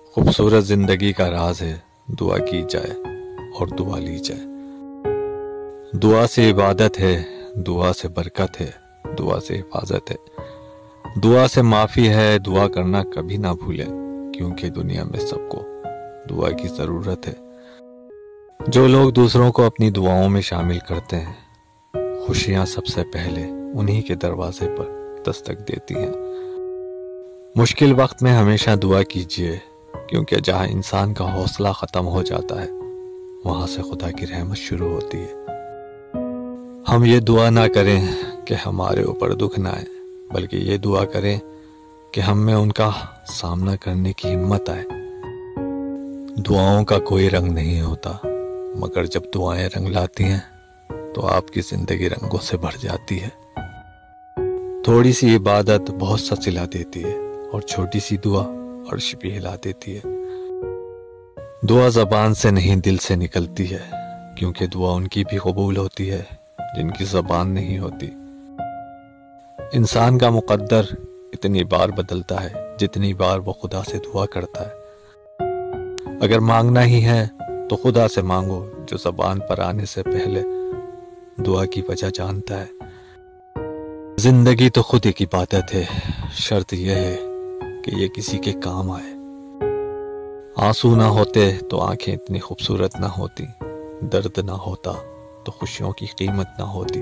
خوبصورت زندگی کا راز ہے دعا کی جائے اور دعا لی جائے. دعا سے عبادت ہے، دعا سے برکت ہے، دعا سے حفاظت ہے، دعا سے معافی ہے. دعا کرنا کبھی نہ بھولے کیونکہ دنیا میں سب کو دعا کی ضرورت ہے. جو لوگ دوسروں کو اپنی دعاؤں میں شامل کرتے ہیں، خوشیاں سب سے پہلے انہی کے دروازے پر دستک دیتی ہیں. مشکل وقت میں ہمیشہ دعا کیجیے کیونکہ جہاں انسان کا حوصلہ ختم ہو جاتا ہے وہاں سے خدا کی رحمت شروع ہوتی ہے. ہم یہ دعا نہ کریں کہ ہمارے اوپر دکھ نہ آئے، بلکہ یہ دعا کریں کہ ہم میں ان کا سامنا کرنے کی ہمت آئے. دعاؤں کا کوئی رنگ نہیں ہوتا، مگر جب دعائیں رنگ لاتی ہیں تو آپ کی زندگی رنگوں سے بھر جاتی ہے. تھوڑی سی عبادت بہت سا صلہ دیتی ہے اور چھوٹی سی دعا عرش بھی ہلا دیتی ہے. دعا زبان سے نہیں دل سے نکلتی ہے کیونکہ دعا ان کی بھی قبول ہوتی ہے جن کی زبان نہیں ہوتی. انسان کا مقدر اتنی بار بدلتا ہے جتنی بار وہ خدا سے دعا کرتا ہے. اگر مانگنا ہی ہے تو خدا سے مانگو جو زبان پر آنے سے پہلے دعا کی وجہ جانتا ہے. زندگی تو خود ایک عبادت ہے، شرط یہ ہے کہ یہ کسی کے کام آئے. آنسو نہ ہوتے تو آنکھیں اتنی خوبصورت نہ ہوتی، درد نہ ہوتا تو خوشیوں کی قیمت نہ ہوتی.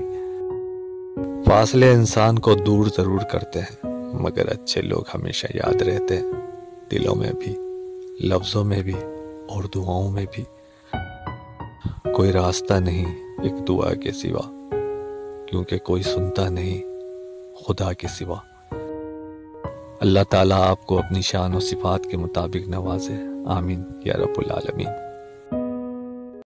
فاصلے انسان کو دور ضرور کرتے ہیں مگر اچھے لوگ ہمیشہ یاد رہتے ہیں، دلوں میں بھی، لفظوں میں بھی اور دعاؤں میں بھی. کوئی راستہ نہیں ایک دعا کے سوا، کیونکہ کوئی سنتا نہیں خدا کے سوا. اللہ تعالیٰ آپ کو اپنی شان و صفات کے مطابق نوازے. آمین یا رب العالمین.